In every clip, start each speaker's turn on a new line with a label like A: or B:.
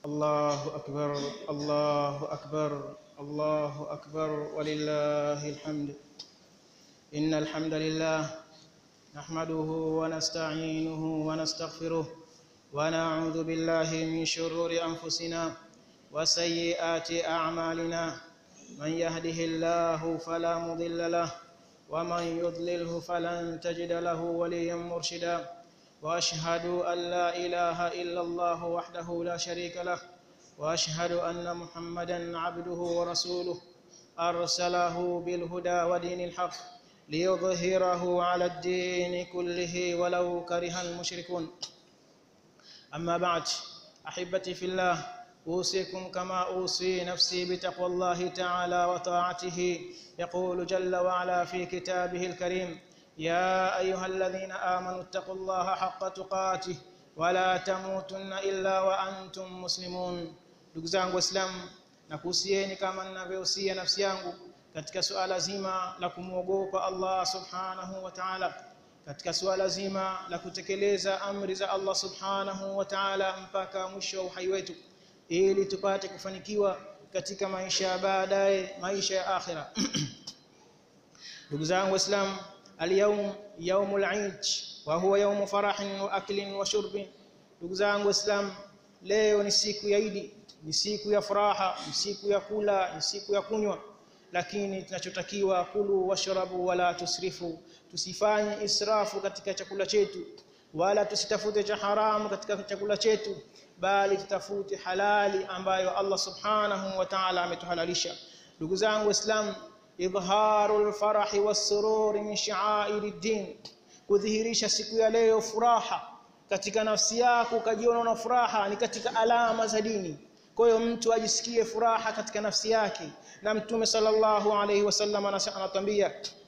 A: الله أكبر الله أكبر الله أكبر ولله الحمد. إن الحمد لله نحمده ونستعينه ونستغفره ونعوذ بالله من شرور أنفسنا وسيئات أعمالنا. من يهده الله فلا مضل له ومن يضلله فلن تجد له وليا مرشدا. وأشهد أن لا إله إلا الله وحده لا شريك له وأشهد أن محمدا عبده ورسوله أرسله بالهدى ودين الحق ليظهره على الدين كله ولو كره المشركون. أما بعد، أحبتي في الله، أوصيكم كما أوصي نفسي بتقوى الله تعالى وطاعته. يقول جل وعلا في كتابه الكريم: يا أيها الذين آمنوا اتقوا الله حق تقاته ولا تموتن إلا وأنتم مسلمون. Ndugu zangu Waislamu, nakuhusieni kama ninavyohusia nafsi yangu katika suala zima la kumwogopa Allah subhanahu wa ta'ala, katika suala zima la kutekeleza amri za Allah subhanahu wa ta'ala mpaka mwisho wa uhai wetu, ili tupate kufanikiwa katika maisha ya baadaye, maisha ya akhira. Ndugu zangu Waislamu, اليوم يوم العيد وهو يوم فرح واكل وشرب. Ndugu zangu Waislamu, leo ni siku ya Eid, ni siku ya furaha, ni siku ya kula, ni siku ya kunywa, lakini tunachotakiwa kulu washrabu wala tusrifu. Tusifanye israfu katika chakula chetu, wala tusitafute cha haramu katika chakula chetu, bali tutafute halali ambayo Allah subhanahu wa ta'ala ametuhalalisha. Ndugu zangu Waislamu, idharul farahi was-sururi min sha'airi ad-din, kudhihirisha siku ya leo furaha katika nafsi yako, ukajiona na furaha, ni katika alama za dini. Kwa hiyo mtu ajisikie furaha katika nafsi yake, na Mtume sallallahu alayhi wasallam anatuambia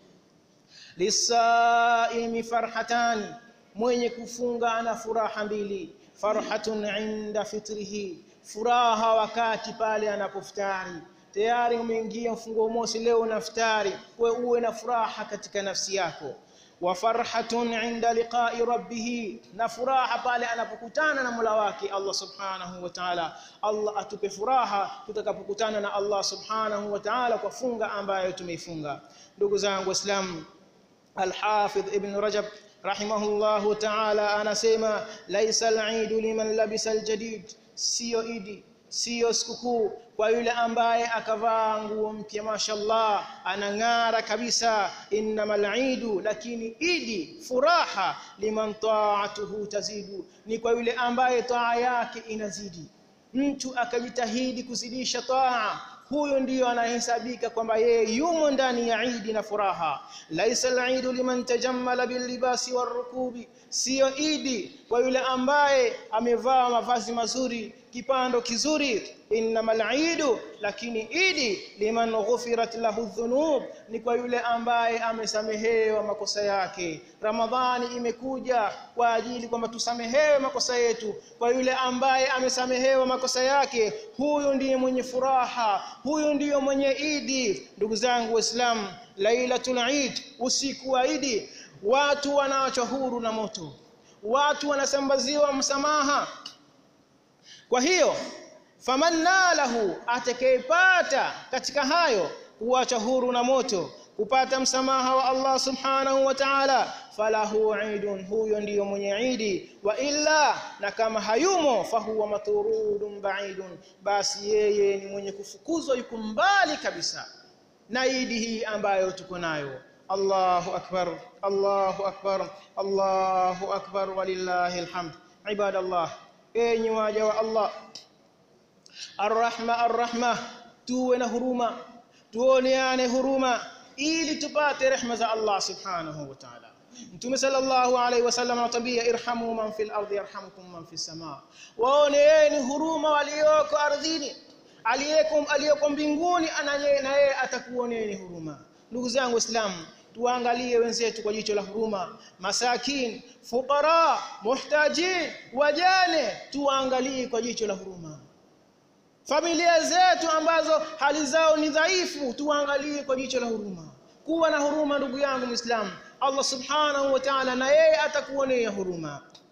A: lisaimi farhatani, mwenye kufunga ana furaha mbili. Farhatun inda fitrihi, furaha wakati pale anapoftari. Tayari umeingia mfungo mosi, leo unaftari, wewe uwe na furaha katika nafsi yako. Wa farhatun inda liqa'i rabbih, na furaha pale anapokutana na Mola wake Allah subhanahu wa ta'ala. Allah atupe furaha tutakapokutana na Allah subhanahu wa ta'ala kwa funga ambayo tumeifunga. Ndugu zangu Waislamu, Al-Hafidh Ibn Rajab rahimahullahu ta'ala anasema laisa al-eid liman labisa al-jadid, sio idi, sio sikukuu kwa yule ambaye akavaa nguo mpya mashallah anang'ara kabisa. Innamal eidu, lakini idi furaha liman ta'atuhu tazidu, ni kwa yule ambaye taa yake inazidi. Mtu akajitahidi kuzidisha taa, huyo ndiyo anahesabika kwamba yeye yumo ndani ya idi na furaha. Laisa al-eidu liman tajammala bil libasi warukubi, sio idi kwa yule ambaye amevaa mavazi mazuri, kipando kizuri. Innamal eidu, lakini idi liman ghufirat lahu dhunub, ni kwa yule ambaye amesamehewa makosa yake. Ramadhani imekuja kwa ajili kwamba tusamehewe makosa yetu. Kwa yule ambaye amesamehewa makosa yake, huyo ndiye mwenye furaha, huyo ndiyo mwenye idi. Ndugu zangu Waislamu, Lailatul Eid, usiku wa Eid, watu wanaachwa huru na moto, watu wanasambaziwa msamaha. Kwa hiyo faman nalahu, atakayepata katika hayo kuacha huru na moto, kupata msamaha wa Allah subhanahu wa ta'ala, falahu eidun, huyo ndiyo mwenye idi. Wa illa, na kama hayumo, fahuwa maturudun ba'idun, basi yeye ni mwenye kufukuzwa, yuko mbali kabisa na idi hii ambayo tuko nayo. Allahu akbar, Allahu akbar, Allahu akbar walillahi alhamd. Ibadallah, enyi waja wa Allah, arrahma arrahma, tuwe na huruma, tuoneane huruma ili tupate rehema za Allah subhanahu wa ta'ala. Mtume sallallahu alayhi wasallam anatuambia irhamu man fil ardi yarhamukum man fis samaa, waoneeni huruma walioko ardhini, aliyeko mbinguni na yeye atakuoneeni huruma. Ndugu zangu Waislamu, tuangalie wenzetu kwa jicho la huruma, masakin, fuqara, muhtajin, wajane, tuangalie kwa jicho la huruma. Familia zetu ambazo hali zao ni dhaifu, tuangalie kwa jicho la huruma. Kuwa na huruma ndugu yangu Muislamu, Allah subhanahu wa ta'ala na yeye atakuonea huruma.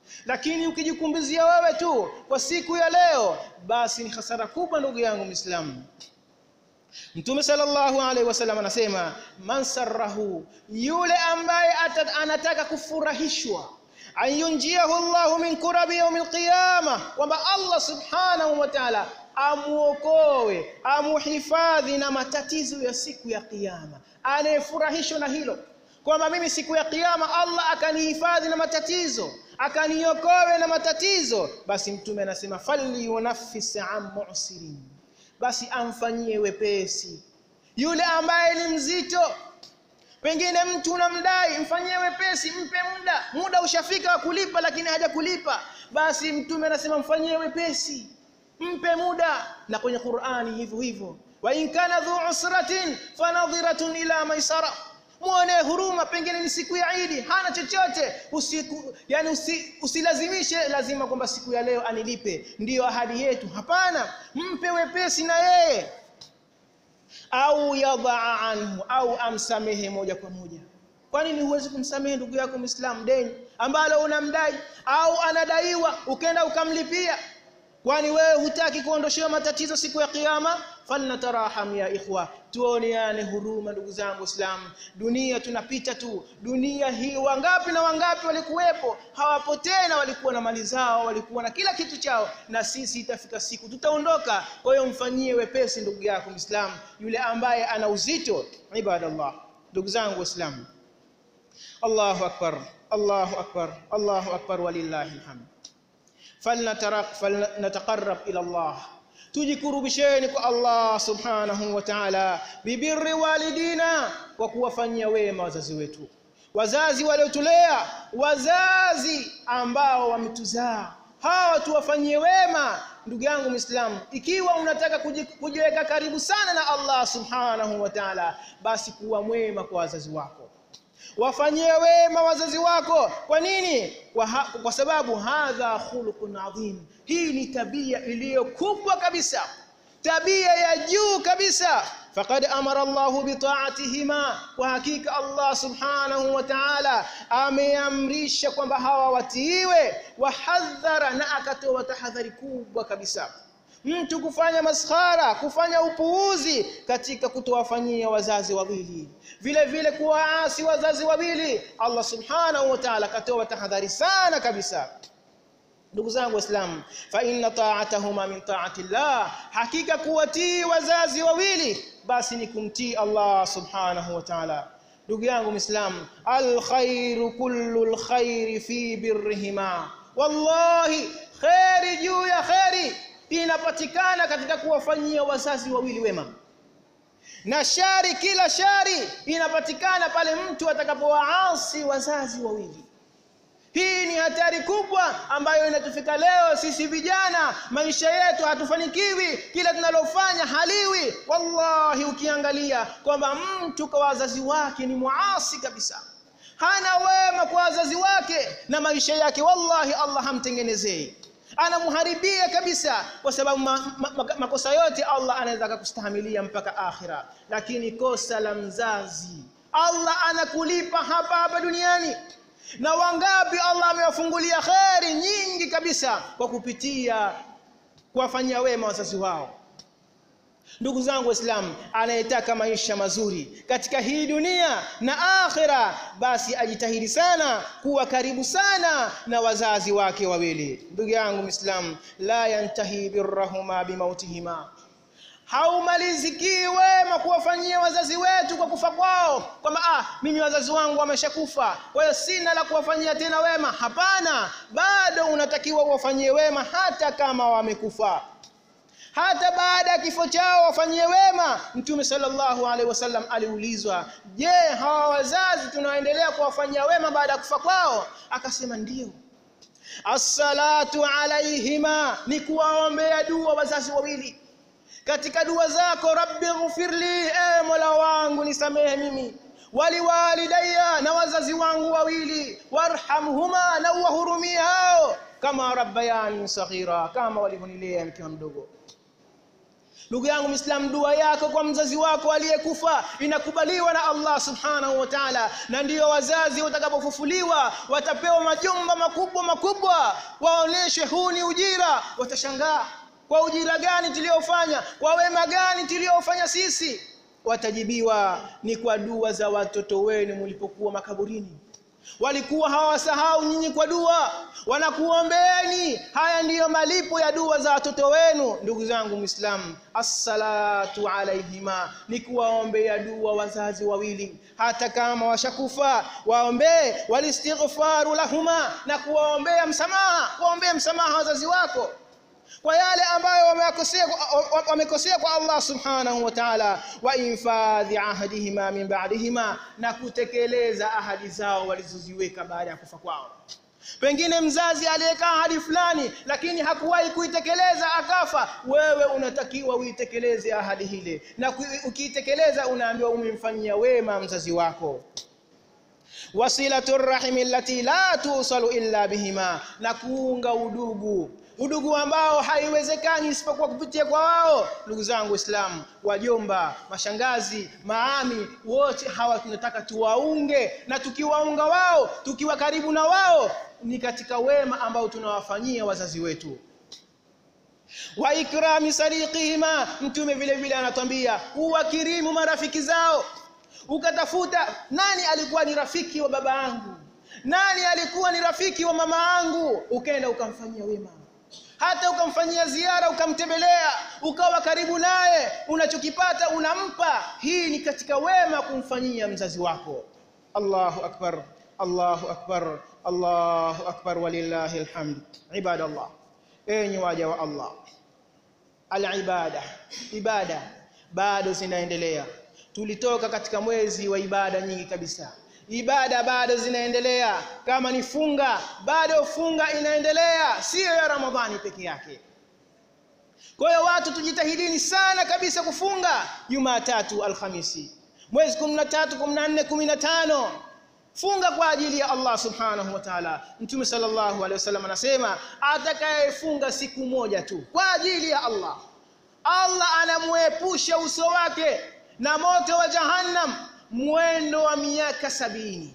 A: Lakini ukijikumbizia wewe tu kwa siku ya leo, basi ni hasara kubwa ndugu yangu Muislamu. Mtume sallallahu alaihi wasallam anasema, man sarrahu, yule ambaye anataka kufurahishwa, ayunjiahu Allahu min kurabi yawmil qiyamah, kwamba Allah subhanahu wa ta'ala amuokoe, amuhifadhi na matatizo ya siku ya kiyama. Anayefurahishwa na hilo kwamba mimi siku ya kiyama Allah akanihifadhi na matatizo, akaniokoe na matatizo, basi mtume anasema fali yunaffis an mu'sirin, basi amfanyie wepesi. Yule ambaye ni mzito, pengine mtu unamdai, mfanyie wepesi, mpe muda ushafika wa kulipa lakini hajakulipa, basi mtume anasema mfanyie wepesi, mpe muda. Na kwenye Qur'ani hivyo hivyo, wa in kana dhu usratin fanadhiratun ila maisara, muone huruma, pengine ni siku ya Eid, hana chochote, usilazimishe lazima kwamba siku ya leo anilipe, ndiyo ahadi yetu. Hapana, mpe wepesi na yeye, au yadhaa anhu, au amsamehe moja kwa moja. Kwa nini huwezi kumsamehe ndugu yako Muislamu deni ambalo unamdai au anadaiwa ukenda ukamlipia? Kwani wewe hutaki kuondoshewa matatizo siku ya kiyama? Falnataraham ya ikhwa, tuoneane huruma ndugu zangu Waislamu. Dunia tunapita tu, dunia hii wangapi na wangapi walikuwepo, hawapo tena, walikuwa na mali zao, walikuwa na kila kitu chao, na sisi itafika siku tutaondoka. Kwa hiyo mfanyie wepesi ndugu yako Muislamu yule ambaye ana uzito. Ibadallah, ndugu zangu Waislamu, Allahu akbar, Allahu akbar, Allahu akbar, walillahil hamd. فلنتقرب إلى الله، tujikurubisheni kwa Allah subhanahu wa ta'ala, bibirri walidina, kwa kuwafanyia wema wazazi wetu, wazazi waliotulea, wazazi ambao wametuzaa, hawa tuwafanyie wema. Ndugu yangu Muislamu, ikiwa unataka kujiweka karibu sana na Allah subhanahu wa ta'ala, basi kuwa mwema kwa wazazi wako, wafanyie wema wazazi wako. Kwa nini? Kwa sababu hadha khuluqun adhim, hii ni tabia iliyo kubwa kabisa, tabia ya juu kabisa. Faqad amara Allahu bi ta'atihima, wa hakika Allah subhanahu wa ta'ala ameamrisha kwamba hawa watiiwe, wa hadhara, na akatoa tahadhari kubwa kabisa mtu kufanya maskhara, kufanya upuuzi katika kutowafanyia wazazi wawili, vile vile kuwaasi wazazi wawili. Allah subhanahu wa ta'ala katoa tahadhari sana kabisa. Ndugu zangu Waislamu, fa inna ta'atahuma min ta'ati Allah, hakika kuwatii wazazi wawili basi ni kumtii Allah subhanahu wa ta'ala. Ndugu yangu Muislamu, alkhairu kullu alkhairi fi birrihima, wallahi khairi juu ya khairi inapatikana katika kuwafanyia wazazi wawili wema, na shari, kila shari inapatikana pale mtu atakapowaasi wazazi wawili. Hii ni hatari kubwa ambayo inatufika leo sisi vijana, maisha yetu hatufanikiwi, kila tunalofanya haliwi. Wallahi ukiangalia kwamba mtu kwa wazazi wake ni muasi kabisa, hana wema kwa wazazi wake, na maisha yake wallahi Allah hamtengenezei, anamharibia kabisa, kwa sababu makosa yote Allah anaweza kukustahimilia mpaka akhira, lakini kosa la mzazi Allah anakulipa hapa duniani. Na wangapi Allah amewafungulia khairi nyingi kabisa kwa kupitia kuwafanyia wema wazazi wao. Ndugu zangu Waislamu, anayetaka maisha mazuri katika hii dunia na akhira, basi ajitahidi sana kuwa karibu sana na wazazi wake wawili. Ndugu yangu Muislamu, la yantahi birrahuma bimautihima, haumaliziki wema kuwafanyia wazazi wetu kwa kufa kwao, kwamba mimi wazazi wangu wameshakufa kwa hiyo sina la kuwafanyia tena wema. Hapana, bado unatakiwa uwafanyie wema hata kama wamekufa, hata baada ya kifo chao wafanyie wema. Mtume sallallahu alaihi wasallam aliulizwa, je, hawa wazazi tunaendelea kuwafanyia wema baada ya kufa kwao? Akasema ndio. As-salatu alaihima, ni kuwaombea dua wazazi wawili. Katika dua zako, rabbi ighfirli, Mola wangu nisamehe mimi, waliwalidayya, na wazazi wangu wawili, warhamhuma, na uwahurumie hao, kama rabbayani saghira, kama walivyonilea nikiwa mdogo. Ndugu yangu Muislamu, dua yako kwa mzazi wako aliyekufa inakubaliwa na Allah subhanahu wa ta'ala, na ndiyo wazazi watakapofufuliwa watapewa majumba makubwa, waoneshwe huu ni ujira. Watashangaa, kwa ujira gani tuliofanya, kwa wema gani tuliofanya sisi? Watajibiwa, ni kwa dua za watoto wenu mlipokuwa makaburini. Walikuwa hawasahau nyinyi kwa dua, wanakuombeeni. Haya ndiyo malipo ya dua za watoto wenu. Ndugu zangu Muislamu, as-salatu alayhima, ni kuwaombea dua wazazi wawili hata kama washakufa. Waombee walistighfaru lahuma, na kuwaombea msamaha. Waombee msamaha wazazi wako kwa yale ambayo wamekosea kwa Allah subhanahu wa ta'ala, wa infadhi ahdihima min ba'dihima, na kutekeleza ahadi zao walizoziweka baada ya kufa kwao. Pengine mzazi aliyeka ahadi fulani lakini hakuwahi kuitekeleza akafa, wewe unatakiwa uitekeleze ahadi hile, na ukiitekeleza unaambiwa umemfanyia wema mzazi wako. Wasilatur rahim allati la tusalu illa bihima, na kuunga udugu ambao haiwezekani isipokuwa kupitia kwa wao. Ndugu zangu Waislamu, wajomba, mashangazi, maami, wote hawa tunataka tuwaunge, na tukiwaunga wao, tukiwa karibu na wao, ni katika wema ambao tunawafanyia wazazi wetu. Wa ikrami sadiqihima, mtume vile vile anatuambia uwakirimu marafiki zao. Ukatafuta nani alikuwa ni rafiki wa baba yangu, nani alikuwa ni rafiki wa mama yangu, ukaenda ukamfanyia wema, hata ukamfanyia ziara, ukamtembelea, ukawa karibu naye, unachokipata unampa. Hii ni katika wema kumfanyia mzazi wako. Allahu akbar, Allahu akbar, Allahu akbar, walillahi alhamd. Ibadallah, enyi waja wa Allah, ibada bado zinaendelea. Tulitoka katika mwezi wa ibada nyingi kabisa. Ibada bado zinaendelea. Kama ni funga, bado funga inaendelea, sio ya Ramadhani peke yake. Kwa hiyo watu tujitahidini sana kabisa kufunga Jumatatu, Alhamisi, mwezi 13, 14, 15. Funga kwa ajili ya Allah subhanahu wa ta'ala. Mtume sallallahu alaihi wasallam anasema atakayefunga siku moja tu kwa ajili ya Allah, Allah anamuepusha uso wake na moto wa Jahannam mwendo wa miaka 70,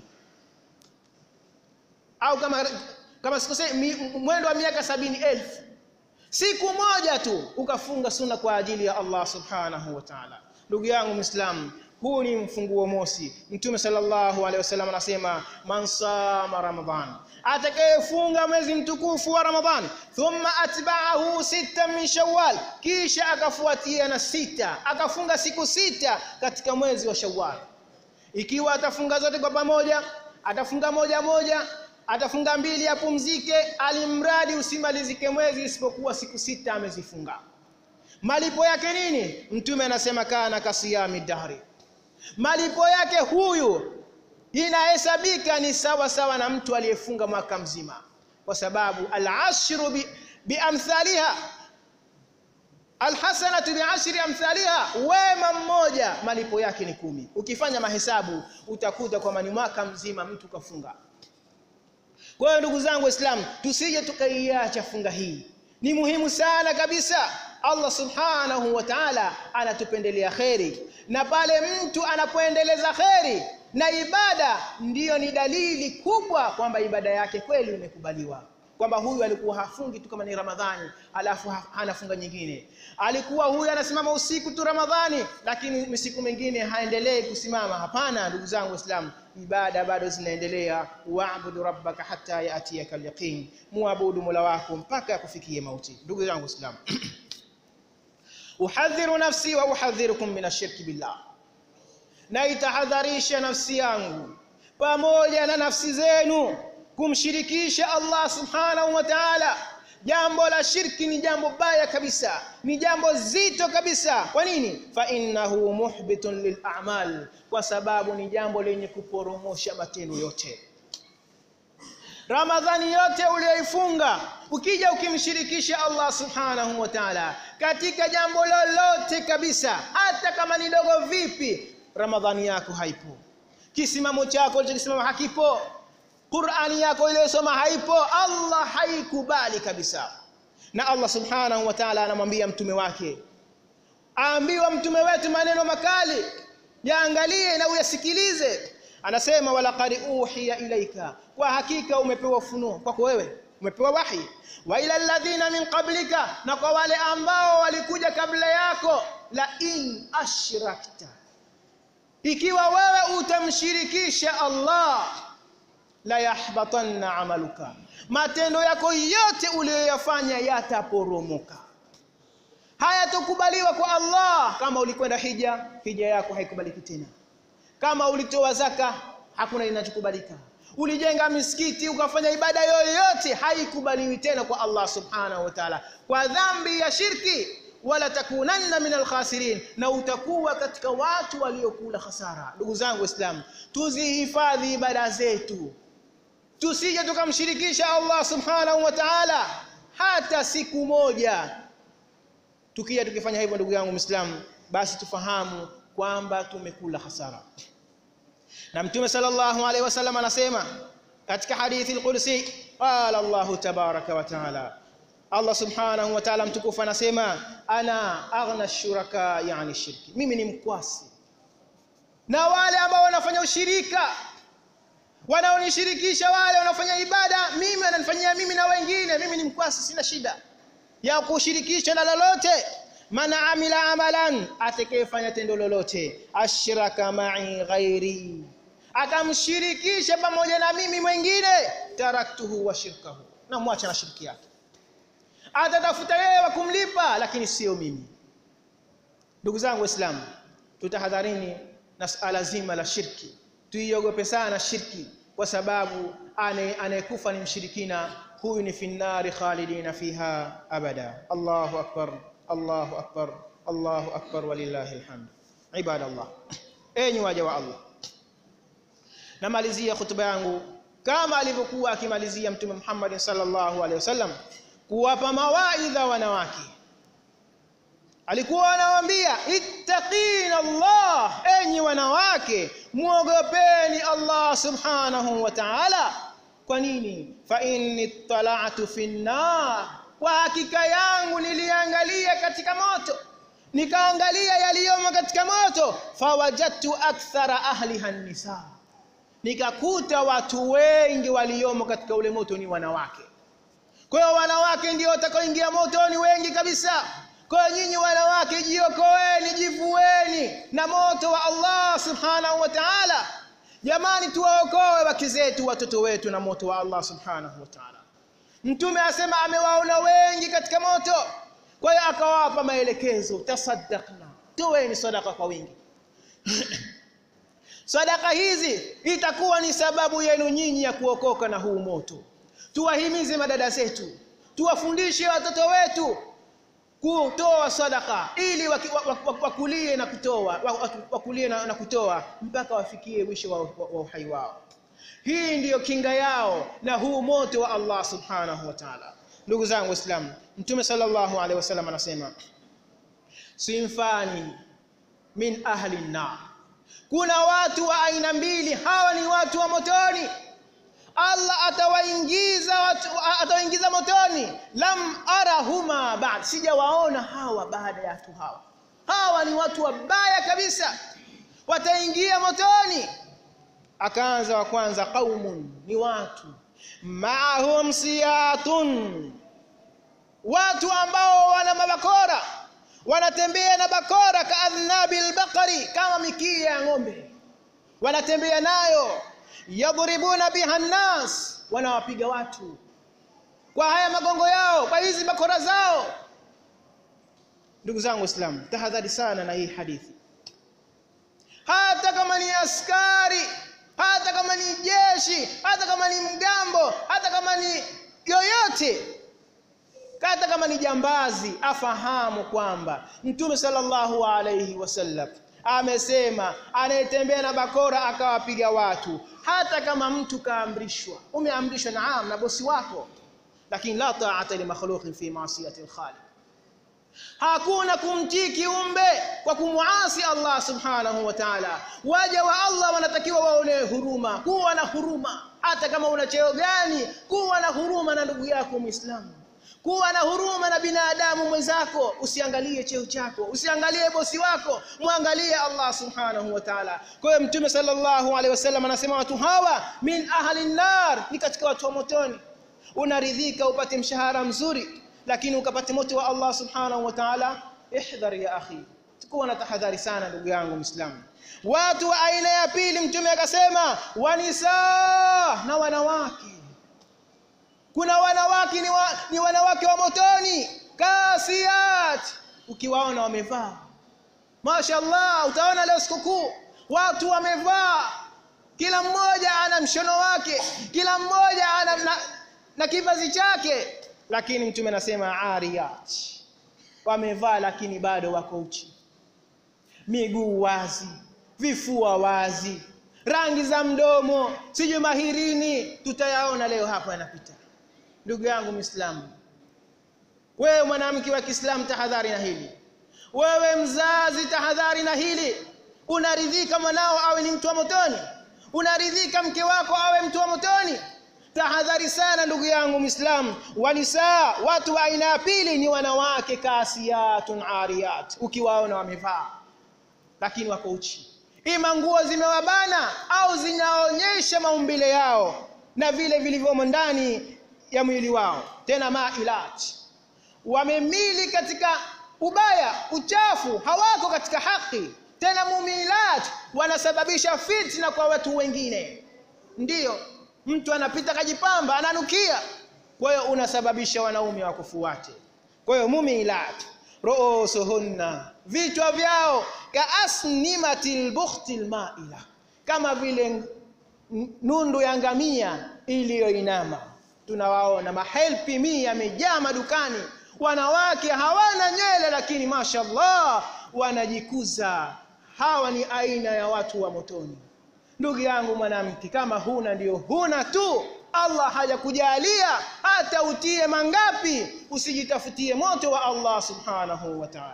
A: au kama sikosei mwendo wa miaka 70,000. Siku moja tu ukafunga sunna kwa ajili ya Allah subhanahu wa ta'ala. Ndugu yangu Muislamu, huu ni mfunguo mosi. Mtume sallallahu alaihi wasallam anasema man sama Ramadhan, atakayefunga mwezi mtukufu wa Ramadhan, thumma atba'ahu 6 min Shawwal, kisha akafuatia na 6, akafunga siku 6 katika mwezi wa Shawwal. Ikiwa atafunga zote kwa pamoja, atafunga moja, atafunga 2 apumzike, alimradi usimalizike mwezi isipokuwa siku 6 amezifunga. Malipo yake nini? Mtume anasema kana kasiyami dahri, malipo yake huyu inahesabika ni sawa na mtu aliyefunga mwaka mzima, kwa sababu al-ashru biamthaliha, alhasanatu bi'ashri amthaliha. Wema mmoja malipo yake ni 10. Ukifanya mahesabu utakuta kwamba ni mwaka mzima mtu kafunga. Kwa hiyo ndugu zangu Waislamu, tusije tukaiacha funga hii, ni muhimu sana kabisa. Allah subhanahu wa ta'ala anatupendelea khairi, na pale mtu anapoendeleza khairi na ibada, ndiyo ni dalili kubwa kwamba ibada yake kweli imekubaliwa, kwamba huyu alikuwa hafungi tu kama ni Ramadhani alafu hanafunga nyingine, alikuwa huyu anasimama usiku tu Ramadhani lakini siku mengine haendelee kusimama. Hapana ndugu zangu Waislamu, ibada bado zinaendelea. Wa'budu rabbaka hatta ya'tiyaka al-yaqin, muabudu Mola wako mpaka kufikia mauti. Ndugu zangu Waislamu, uhadhiru nafsi wa uhadhirukum min ash-shirki billah, na itahadharisha nafsi yangu pamoja na nafsi zenu kumshirikisha Allah subhanahu wa ta'ala. Jambo la shirki ni jambo baya kabisa, ni jambo zito kabisa. Kwa nini? Fa innahu muhbitun lil a'mal, kwa sababu ni jambo lenye kuporomosha matendo yote. Ramadhani yote uliyoifunga, ukija ukimshirikisha Allah subhanahu wa ta'ala katika jambo lolote kabisa, hata kama ni dogo vipi, Ramadhani yako haipo, kisimamo chako ulichokisimama hakipo, Qur'ani yako iliyosoma haipo, Allah haikubali kabisa. Na Allah subhanahu wa ta'ala anamwambia mtume wake, aambiwa mtume wetu maneno makali, yaangalie na uyasikilize. Anasema walaqad uhiya ilaika, kwa hakika umepewa ufunuo kwako wewe, umepewa wahi, wa ila alladhina min qablika, na kwa wale ambao walikuja kabla yako, la in ashrakta, ikiwa wewe utamshirikisha Allah, la yahbatanna amaluka, matendo yako yote uliyoyafanya yataporomoka, hayatakubaliwa kwa Allah. Kama ulikwenda hija yako haikubaliki tena. Kama ulitoa zaka, hakuna inachokubalika. Ulijenga misikiti ukafanya ibada yoyote, haikubaliwi tena kwa Allah subhanahu wa ta'ala, kwa dhambi ya shirki. Wala takunanna minal khasirin, na utakuwa katika watu waliokula hasara. Ndugu zangu Waislamu, tuzihifadhi ibada zetu, tusije tukamshirikisha Allah subhanahu wa ta'ala hata siku moja. Tukija tukifanya hivyo, ndugu yangu Muislamu, basi tufahamu kwamba tumekula hasara. Na Mtume sallallahu alaihi wasallam anasema katika hadithi al-Qudsi, qala Allahu tabaraka wa ta'ala, Allah subhanahu wa ta'ala mtukufu anasema, ana aghna ash-shuraka yani shirki, mimi ni mkwasi na wale ambao wanafanya ushirika, wanaonishirikisha, wale wanafanya ibada mimi, wananifanyia mimi na wengine, mimi ni mkwasi, sina shida ya kushirikisha na lolote. Man amila amalan, atakayefanya tendo lolote, ashraka ma'i ghairi, akamshirikisha pamoja na mimi mwingine, taraktuhu wa shirkahu, na muacha na shirki yake. Atatafuta yeye wa kumlipa, lakini sio mimi. Ndugu zangu Waislamu, tutahadharini na suala zima la shirki, tuiogope sana shirki, kwa sababu anayekufa ni mshirikina, huyu ni finnari khalidina fiha abada. Allahu akbar, Allahu akbar, Allahu akbar, walillahi alhamd. Ibadallah, enyi waja wa Allah, namalizia khutba yangu kama alivyokuwa akimalizia Mtume Muhammad sallallahu alaihi wasallam, kuwapa mawaidha wanawake. Alikuwa anawaambia, ittaqina Allah, enyi wanawake muogopeni Allah subhanahu wa ta'ala. Kwa nini? Fa inni tala'tu fin nar, kwa hakika yangu niliangalia katika moto, nikaangalia yaliyomo katika moto, fawajadtu akthara ahliha an-nisa, nikakuta watu wengi waliomo katika ule moto ni wanawake. Kwa hiyo wanawake ndio watakaoingia motoni wengi kabisa. Kwa hiyo nyinyi wanawake, jiokoeni, jivueni na moto wa Allah subhanahu wa ta'ala. Jamani, tuwaokoe wake zetu, watoto wetu na moto wa Allah subhanahu wa ta'ala. Mtume asema amewaona wengi katika moto, kwa hiyo akawapa maelekezo, tasaddaqna, toeni sadaka kwa wingi. Sadaka hizi itakuwa ni sababu yenu nyinyi ya kuokoka na huu moto. Tuwahimize madada zetu, tuwafundishe watoto wetu kutoa sadaka, ili wakulie na kutoa, wakulie na kutoa mpaka wafikie mwisho wa uhai wao. Hii ndiyo kinga yao na huu moto wa Allah subhanahu wa ta'ala. Ndugu zangu Waislamu, Mtume sallallahu alaihi wasallam anasema, sinfani min ahli an-nar, kuna watu wa aina mbili, hawa ni watu wa motoni. Allah atawaingiza motoni, lam arahuma ba'd, sijawaona hawa baada ya watu hawa. Hawa ni watu wabaya kabisa, wataingia motoni. Akaanza wa kwanza, qaumun, ni watu ma'ahum siyatun, watu ambao wana mabakora, wanatembea na bakora, kaadhnabil baqari, kama mikia ya ng'ombe, wanatembea nayo, yadribuna biha nas, wanawapiga watu kwa haya magongo yao, kwa hizi bakora zao. Ndugu zangu Waislamu, tahadhari sana na hii hadithi. Hata kama ni askari, hata kama ni jeshi, hata kama ni mgambo, hata kama ni yoyote, hata kama ni jambazi, afahamu kwamba Mtume sallallahu alayhi wasallam amesema, anayetembea na bakora akawapiga watu, hata kama mtu kaamrishwa, umeamrishwa naam na bosi wako, lakini la ta'ata li makhluqin fi ma'siyati al-khaliq, hakuna kumtii kiumbe kwa kumuasi Allah subhanahu wa ta'ala. Waja wa Allah wanatakiwa waone huruma, kuwa na huruma, hata kama una cheo gani, kuwa na huruma na ndugu yako Muislamu. Kuwa na huruma na binadamu mwenzako, usiangalie cheo chako, usiangalie bosi wako, muangalie Allah subhanahu wa ta'ala. Kwa hiyo Mtume sallallahu alaihi wasallam anasema watu hawa min ahli an-nar, ni katika watu wa motoni. Unaridhika upate mshahara mzuri lakini ukapate moto wa Allah subhanahu wa ta'ala? Ihdhar ya akhi, tukuwa na tahadhari sana ndugu yangu Muislamu. Watu wa aina ya pili Mtume akasema wanisa, na wanawake. Kuna wanawake ni wanawake wa motoni, kasiyat, ukiwaona wamevaa mashaallah. Utaona leo sikukuu watu wamevaa, kila mmoja ana mshono wake, kila mmoja ana na kivazi chake, lakini Mtume anasema ariyat, wamevaa lakini bado wako uchi, miguu wazi, vifua wazi, rangi za mdomo, sijui mahirini, tutayaona leo hapa yanapita. Ndugu yangu Muislamu, wewe mwanamke wa Kiislamu, tahadhari na hili. Wewe mzazi, tahadhari na hili. Unaridhika mwanao awe ni mtu wa motoni? Unaridhika mke wako awe mtu wa motoni? Tahadhari sana ndugu yangu Muislamu. Wanisa, watu wa aina ya pili ni wanawake kasiyatun ariyat, ukiwaona wamevaa lakini wako uchi, ima nguo zimewabana au zinaonyesha maumbile yao na vile vilivyomo ndani ya mwili wao, tena mailat, wamemili katika ubaya, uchafu, hawako katika haki, tena mumilat, wanasababisha fitna kwa watu wengine. Ndiyo, mtu anapita kajipamba, ananukia, kwa hiyo unasababisha wanaume wakufuate. Kwa hiyo mumilat, ruusuhunna, vichwa vyao kaasnimatil bukhtil maila, kama vile nundu ya ngamia iliyoinama. Tunawaona mahelpi mia yamejaa madukani, wanawake hawana nywele lakini mashallah wanajikuza. Hawa ni aina ya watu wa motoni. Ndugu yangu mwanamke, kama huna ndio huna tu, Allah hajakujalia hata utie mangapi, usijitafutie moto wa Allah subhanahu wa ta'ala.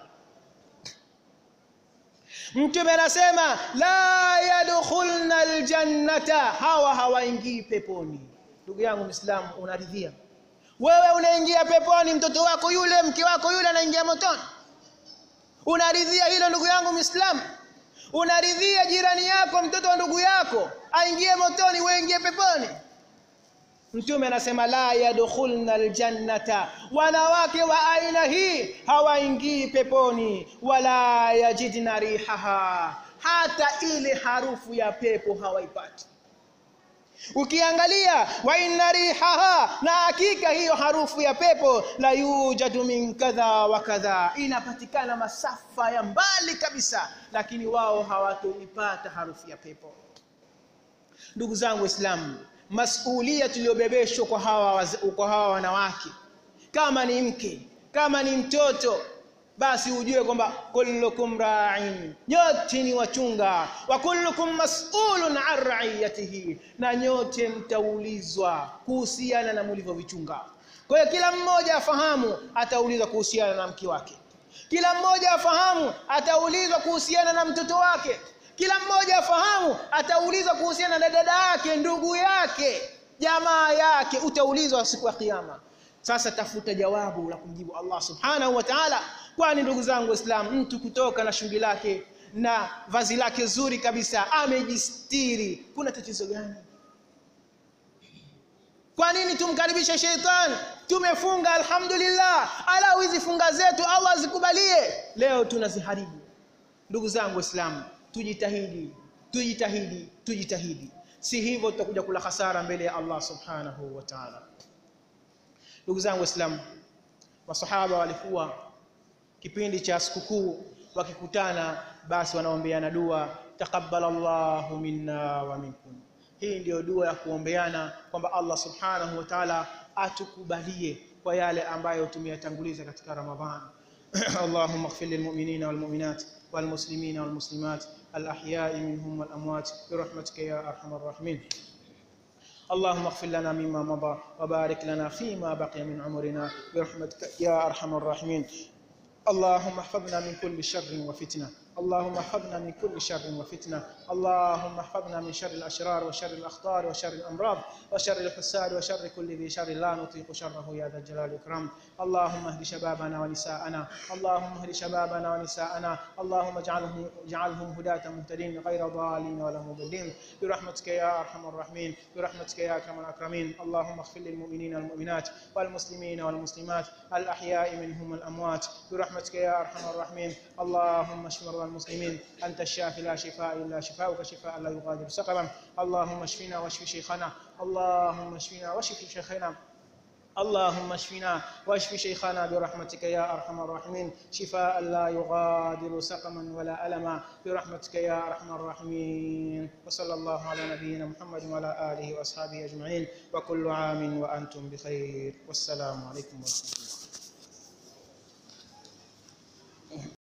A: Mtume anasema la yadkhulna aljannata, hawa hawaingii peponi. Ndugu yangu Muislamu, unaridhia wewe unaingia peponi, mtoto wako yule, mke wako yule anaingia motoni? Unaridhia hilo ndugu yangu Muislamu? Unaridhia jirani yako, mtoto wa ndugu yako aingie motoni, wewe ingie peponi? Mtume anasema la yadkhulna aljannata, wanawake wa aina hii hawaingii peponi, wala yajidna rihaha, hata ile harufu ya pepo hawaipati. Ukiangalia wa inna rihaha, na hakika hiyo harufu ya pepo, la yujadu min kadha wa kadha, inapatikana masafa ya mbali kabisa, lakini wao hawatoipata harufu ya pepo. Ndugu zangu Waislamu, masuhulia tuliyobebeshwa kwa hawa wanawake, kama ni mke, kama ni mtoto, basi ujue kwamba kullukum ra'in, nyote ni wachunga, wa kullukum mas'ulun 'an ra'iyatihi, na nyote mtaulizwa kuhusiana na mlivyovichunga. Kwa hiyo kila mmoja afahamu ataulizwa kuhusiana na mke wake, kila mmoja afahamu ataulizwa kuhusiana na mtoto wake, kila mmoja afahamu ataulizwa kuhusiana na dada yake, ndugu yake, jamaa yake, utaulizwa siku ya kiyama. Sasa tafuta jawabu la kumjibu Allah subhanahu wa ta'ala. Kwani ndugu zangu Waislamu, mtu kutoka na shughuli lake na vazi lake zuri kabisa, amejistiri, kuna tatizo gani? Kwa nini tumkaribishe shetani? Tumefunga alhamdulillah, ala hizi funga zetu Allah zikubalie, leo tunaziharibu. Ndugu zangu Waislamu, tujitahidi, si hivyo tutakuja kula hasara mbele ya Allah subhanahu wa ta'ala. Ndugu zangu Waislamu, masahaba walikuwa kipindi cha sikukuu wakikutana, basi wanaombeana dua, taqabbalallahu minna wa minkum. Hii ndio dua ya kuombeana kwamba Allah subhanahu wa ta'ala atukubalie kwa yale ambayo tumeyatanguliza katika Ramadhani. Allahumma ighfir lil mu'minina wal mu'minat wal muslimina wal muslimat al ahya'i minhum wal amwat bi rahmatika ya arhamar rahimin. اللهم اغفر لنا مما مضى وبارك لنا فيما بقي من عمرنا برحمتك يا أرحم الراحمين. اللهم احفظنا من كل شر وفتنة، اللهم احفظنا من كل شر وفتنة، اللهم احفظنا من شر الأشرار وشر الأخطار وشر الأمراض وشر الحساد وشر كل ذي شر لا نطيق شره يا ذا الجلال والإكرام. اللهم اهد شبابنا ونساءنا، اللهم اهد شبابنا ونساءنا، اللهم اجعلهم هداة مهتدين غير ضالين ولا مضلين برحمتك يا أرحم الراحمين، برحمتك يا أكرم الأكرمين. اللهم اغفر للمؤمنين والمؤمنات والمسلمين والمسلمات الأحياء منهم والأموات برحمتك يا أرحم الراحمين. اللهم اشف مرضى المسلمين، أنت الشافي لا شفاء إلا شفاؤك شفاء لا يغادر سقما. اللهم اشفنا واشف شيخنا، اللهم اشفنا واشف شيخنا، اللهم اشفنا واشف شيخنا برحمتك يا أرحم الراحمين شفاء لا يغادر سقما ولا ألما برحمتك يا أرحم الراحمين. وصلى الله على نبينا محمد وعلى آله وأصحابه أجمعين، وكل عام وأنتم بخير، والسلام عليكم ورحمة الله.